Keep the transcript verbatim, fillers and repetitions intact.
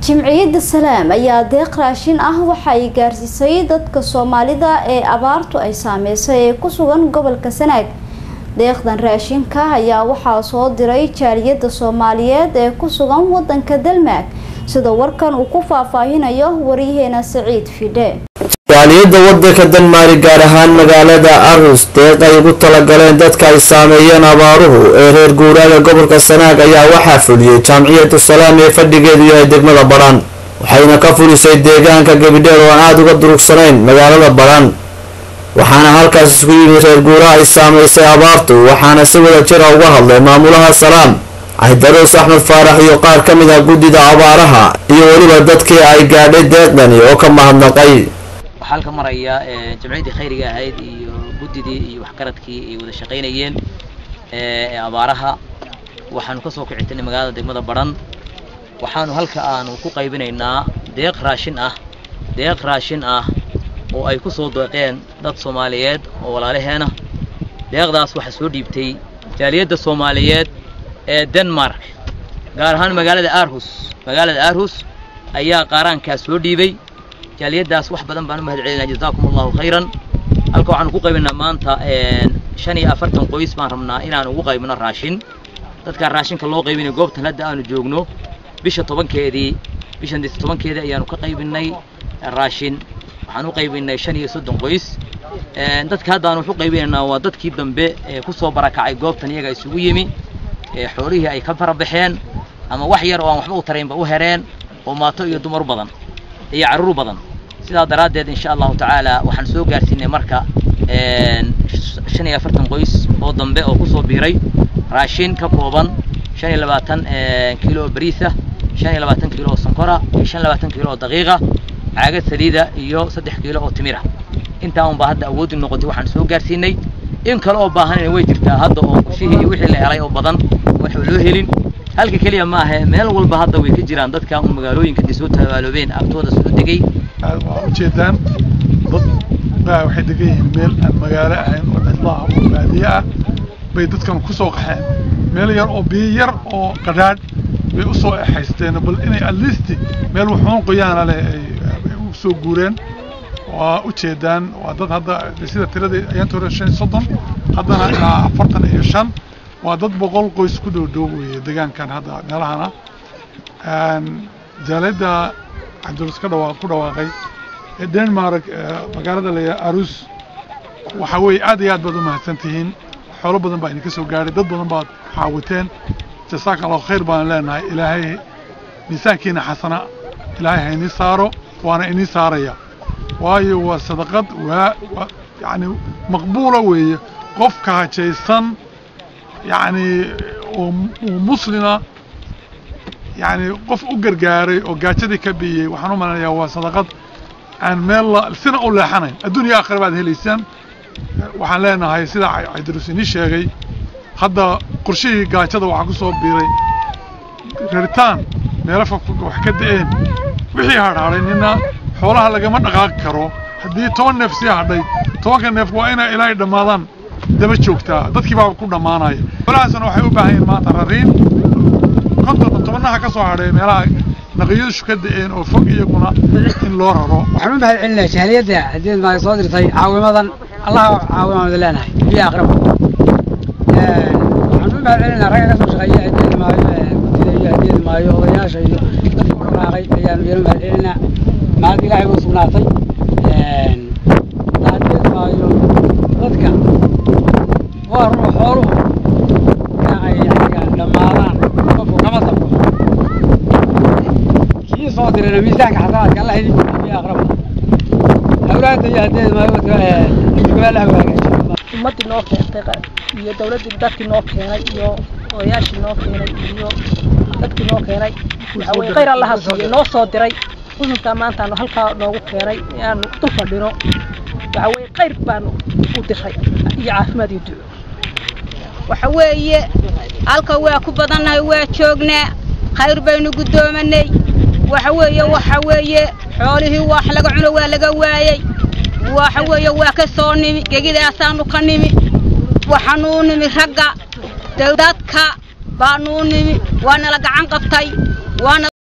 Jimciyadda Salaam ayaa deeq raashin ah waxa ay gaarsiisay dadka Soomaalida ee abaartu ay saameysay ee ku sugan gobolka Sanaag. Deeqdan raashinka ayaa waxa soo diray jaaliyadda Soomaaliyeed ee ku sugan wadanka Denmark sida warkan uu ku faahfaahinayo wariyaheena Saciid Fide. jaaliyadda wadanka Denmark gaar ahaan magaalada Aarhus deeq ay ugu talagaleen dadka ay saameeyeen abaaruhu ee reer guuraaga gobolka Sanaag ayaa waxa fuliyay Jimciyadda Salaam ee fadhigeedu yahay degmada Baran waxayna ka fulisay deegaanka Gabidheer oo aad uga durugsanayn magaalada Baran waxaana halkaas isku yimid reer guuraaga ay saameysay abaartu waxaana si wada jir ah uga hadlay maamulaha Salaam Aydaroos Axmed Faarax iyo qaar ka mid ah gudida abaaraha iyo waliba dadkii ay gaadhay deeqdani oo ka mahadnaqay halka maraya jamciidii khayriga ahayd iyo gudidii iyo wax qaradkii ay wada shaqeynayeen ee abaaraha waxaanu ka soo kicitay magaalada degmada Baran waxaanu halka aanu ku qaybinaynaa deeq raashin ah deeq raashin ah oo ay ku soo deeqeen dad Soomaaliyeed oo walaalaheena deeqdaas waxa soo dhiibtay jaaliyadda Soomaaliyeed ee Denmark gaar ahaan magaalada Aarhus magaalada Aarhus ayaa qaranka soo dhiibay jaaliyadaas wax badan baan u mahadcelinaa jazaakumullahu khayran halka waxaan ku qaybinaa maanta een shan iyo afartan qoys baan rabnaa inaan ugu qaybino raashin dadka raashinka loo qaybinayo goobtan hadda aanu joogno bisha tobankeedii bishan tobankeedii ayaanu ka qaybinay raashin waxaan u qaybinay shan iyo soddon qoys een dadka hadda aanu u qaybinaynaa waa dadkii dambe ee ku soo barakacay goobtan iyaga isugu yimi ee xoolihii ay ka farabaxeen ama wax yar oo aan waxba u taraynba u hereen oo maato iyo dumar badan iyo caruur badan sida daraadeed insha Allah taala waxaan soo gaarsiinay marka een shan iyo afartan qoys oo dambe oo ku soo biiray raashin ka kooban shan iyo labaatan kiilo bariis ah shan iyo labaatan kiilo sonkor ah shan iyo labaatan kiilo daqiiqa caagad saliida iyo saddex kiilo oo timir ah inta aan baahda awood u noqotay waxaan soo gaarsiinay in kale oo baahan way jirtaa hadda oo kushii wixii la helay oo badan wax loo helin halka kaliya ma aha meel walba hadda way ka jiraan dadka u magaalooyinka disoo tawaaloobeen agtooda soo degay waa u jeedaan dad baa waxay degan meel aan magaalo ahayn oo cidla ah oo baadiya ah bay dadkan ku soo qaxeen meel yar oo biyo yar oo qadaad bay u soo xaysteen bal inay at least meel wuxuun qoyaan leh ay u soo guureen waa u jeedaan waa dad hadda sida tirada ayaan toona shan iyo soddon haddana ilaa afartan iyo shan waa dad boqol qoys ku dhow dhow weeye deegaankan hadda meelahana aan jaaliyadda Aydaroos ka dhawaaq ku dhawaaqay ee Denmark magaalada la Aarhus waxa way aad iyo aad baad u mahadsantihiin xoolo badan baa idinka soo gaaray dad badan baad xaawateen jazakallahu khayr baan leenahay ilaahay miisaankiina xasana ilaahay hayni saaro waana inii saaraya waayo waa sadaqad waa yani maqbuula weeye qofka hajaysan يعني ومسلمة يعني قف أجر جاري وجاتدي كبيه وحنو من يا صدقات عن مال السنة أولى حنين الدنيا آخر بعد هالسنة وحنلانا هاي سيدا عيدروسيني شيء هذا قرشي جاتده وعقصه بيري ريتان نعرفه وحكد إيه وحي هذا علينا حولها لجمع نقاق كرو هدي تون نفسي هذي تون كنف وأنا إلى رمضان daba joogtaa dadkii baa ku dhamaanay walaasana waxay u baahan yihiin maanta rariin konton tobanaha ka soo haray meelaha naqiyadu shukadeen oo fog iyaguna in loo raro waxaan u mahadcelinayaa jaaliyadda hadii ma soo dirtay caawimadan Allah caawimada leenahay biya aqrab ee waxaan u mahadcelinayaa ragga ka soo shaqeeya hadii ma hadii ma iyo odayaasha iyo dadka ku raaqay ayaan u mahadcelinayaa maal ilaahay uu sugnaatay ee hadii ma iyo dadka وأروح أروح يعني لما أروح كم صبوا كي صادر أنا ميزان حساب الله يديم في أقرب أولاد يهدي ما يبغى يقبل له ما تنوك تقال يا دولة الدك نوك هنا يا وياش نوك هنا يا دك نوك هنا غير الله سبحانه نو صادري وهم كمان تانو هلك نوك هنا يعني تفضلوا وعوي غير بانو ودخل يعافمد يدو وحويه halka waa ku badanahay waa joognaa khayr baynu gudoomanay waxaweeye waxaweeye xoolihii wax laga cuno waa laga waayay waxaweeye waa ka soo nimi gegidaasaan ka nimi waxaanu nimi ragga dadka baanu nimi waana la gacan qabtay waana